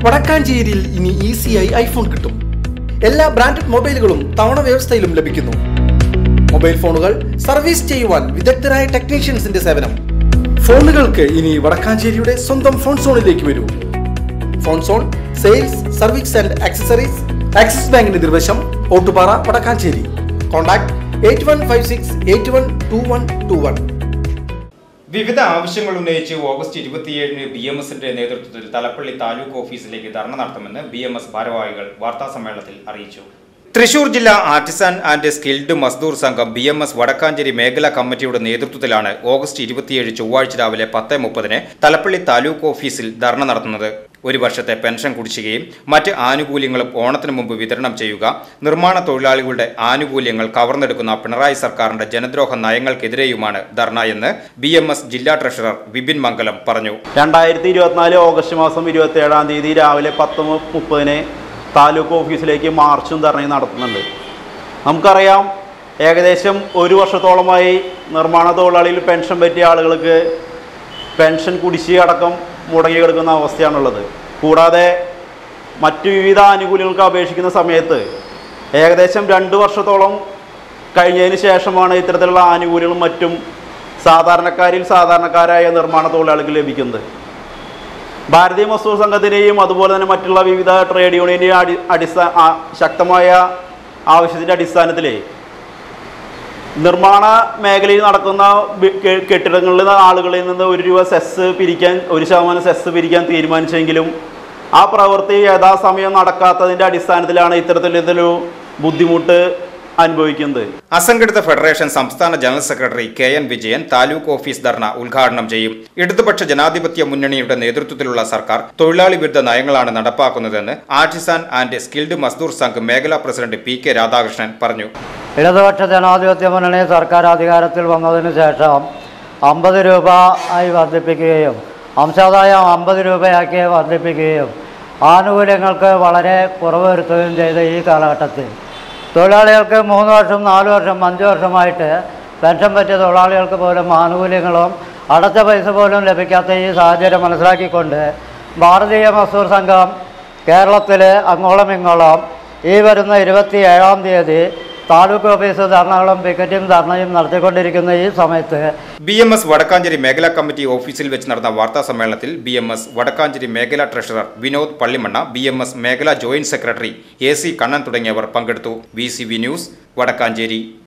വടക്കാഞ്ചേരിയിൽ ഇനി ഈസിയായി ഐഫോൺ കിട്ടും. എല്ലാ ബ്രാൻഡഡ് മൊബൈലുകളും തവണ വ്യവസ്ഥയിലും ലഭിക്കുന്നു. മൊബൈൽ ഫോണുകൾ സർവീസ് ചെയ്യുവാൻ വിദഗ്ധരായ ടെക്നീഷ്യൻസിന്റെ സേവനം. ഫോണുകൾക്ക് ഇനി വടക്കാഞ്ചേരിയുടെ സ്വന്തം ഫോൺ സോണിലേക്ക് വരൂ. Phone zone sales, service and accessories, Axis ബാങ്കിന് നിർവശം, ഓട്ടുപാറ, വടക്കാഞ്ചേരി. കോൺടാക്ട് 8156812121. വിവിധ ആവശ്യങ്ങൾ ഉന്നയിച്ച് ഓഗസ്റ്റ് 27-ന് BMSന്റെ നേതൃത്വത്തിൽ തലപ്പള്ളി താലൂക്ക് ഓഫീസിലേക്ക് ധർണ നടത്തുമെന്ന് BMS ഭാരവാഹികൾ വാർത്താസമ്മേളനത്തിൽ അറിയിച്ചു. തൃശൂർ ജില്ലാ ആർട്ടിസാൻ ആൻഡ് സ്കിൽഡ് മസ്ദൂർ സംഘം BMS വടക്കാഞ്ചേരി മേഖലാ കമ്മിറ്റിയുടെ നേതൃത്വത്തിലാണ് ഓഗസ്റ്റ് 27 ചൊവ്വാഴ്ച രാവിലെ 10:30-ന് തലപ്പള്ളി താലൂക്ക് ഓഫീസിൽ ധർണ നടത്തുന്നത്. ഒരു വർഷത്തെ പെൻഷൻ കുടിശ്ശികയും മറ്റ് ആനുകൂല്യങ്ങളും ഓണത്തിന് മുമ്പ് വിതരണം ചെയ്യുക, നിർമ്മാണ തൊഴിലാളികളുടെ ആനുകൂല്യങ്ങൾ കവർന്നെടുക്കുന്ന പിണറായി സർക്കാരിന്റെ ജനദ്രോഹ നയങ്ങൾക്കെതിരെയുമാണ് ധർണ എന്ന് BMS ജില്ലാ ട്രഷറർ വിപിൻ മംഗലം പറഞ്ഞു. 2024 ഓഗസ്റ്റ് മാസം 27-ാം തീയതി രാവിലെ 10:30-ന് താലൂക്ക് ഓഫീസിലേക്ക് മാർച്ചും ധർണയും നടത്തുന്നുണ്ട്. നമുക്കറിയാം, ഏകദേശം ഒരു വർഷത്തോളമായി നിർമ്മാണ തൊഴിലാളിയിൽ പെൻഷൻ പറ്റിയ ആളുകൾക്ക് പെൻഷൻ കുടിശ്ശിക അടക്കം മുടങ്ങി കിടക്കുന്ന അവസ്ഥയാണുള്ളത്. കൂടാതെ മറ്റു വിവിധ ആനുകൂല്യങ്ങൾക്ക് അപേക്ഷിക്കുന്ന സമയത്ത് ഏകദേശം 2 വർഷത്തോളം കഴിഞ്ഞതിന് ശേഷമാണ് ഇത്തരത്തിലുള്ള ആനുകൂല്യങ്ങളും മറ്റും സാധാരണക്കാരായ നിർമ്മാണ തൊഴിലാളികൾക്ക് ലഭിക്കുന്നത്. ഭാരതീയ മസ്ദൂർ സംഘത്തിൻ്റെയും അതുപോലെ തന്നെ മറ്റുള്ള വിവിധ ട്രേഡ് യൂണിയൻ്റെയും ശക്തമായ ആവശ്യത്തിൻ്റെ അടിസ്ഥാനത്തിൽ നിർമ്മാണ മേഖലയിൽ നടക്കുന്ന കെട്ടിടങ്ങളിൽ ആളുകളിൽ നിന്ന് 1 രൂപ സെസ് പിരിക്കാൻ, 1% സെസ് പിരിക്കാൻ തീരുമാനിച്ചെങ്കിലും ആ പ്രവൃത്തി യഥാസമയം നടക്കാത്തതിൻ്റെ അടിസ്ഥാനത്തിലാണ് ഇത്തരത്തിലൊരു ബുദ്ധിമുട്ട് അനുഭവിക്കുന്നത്. അസംഘടിത ഫെഡറേഷൻ സംസ്ഥാന general secretary KN Vijayan taluk office dharna ഉദ്ഘാടനം ചെയ്യും. ഇടതുപക്ഷ ജനാധിപത്യ മുന്നണിയുടെ നേതൃത്വത്തിലുള്ള സർക്കാർ തൊഴിലാളി വിരുദ്ധ നയങ്ങളാണ് നടപ്പാക്കുന്നതെന്ന് artisan and skilled Mazdoor Sangh മേഖലാ പ്രസിഡന്റ് PK രാധാകൃഷ്ണൻ പറഞ്ഞു. ഇടതുപക്ഷ ജനാധിപത്യ മുന്നണി സർക്കാർ അധികാരത്തിൽ വന്നതിന് ശേഷം 50 രൂപ ആയി വർദ്ധിപ്പിക്കുകയും അംശാദായം 50 രൂപയാക്കി വർദ്ധിപ്പിക്കുകയും ആനുകൂല്യങ്ങൾക്ക് വളരെ കുറവ് വരുത്തുകയും ചെയ്ത ഈ കാലഘട്ടത്തിൽ തൊഴിലാളികൾക്ക് 3 വർഷം, 4 വർഷം, 5 വർഷമായിട്ട് പെൻഷൻ പറ്റിയ തൊഴിലാളികൾക്ക് പോലും ആനുകൂല്യങ്ങളും അടച്ച പൈസ പോലും ലഭിക്കാത്ത ഈ സാഹചര്യം മനസ്സിലാക്കിക്കൊണ്ട് ഭാരതീയ മസ്ദൂർ സംഘം കേരളത്തിൽ അങ്ങോളം ഇങ്ങോളം ഈ വരുന്ന 27-ാം തീയതി താലൂക്ക് ഓഫീസ് ധർണകളും പിക്കറ്റും ധർണയും നടത്തിക്കൊണ്ടിരിക്കുന്ന ഈ സമയത്ത് BMS വടക്കാഞ്ചേരി മേഖലാ കമ്മിറ്റി ഓഫീസിൽ വെച്ച് നടന്ന വാർത്താ സമ്മേളനത്തിൽ BMS വടക്കാഞ്ചേരി മേഖലാ ട്രഷറർ വിനോദ് പള്ളിമണ്ണ, BMS മേഖലാ ജോയിന്റ് സെക്രട്ടറി AC കണ്ണൻ തുടങ്ങിയവർ പങ്കെടുത്തു. VCV news, Vadakkanchery.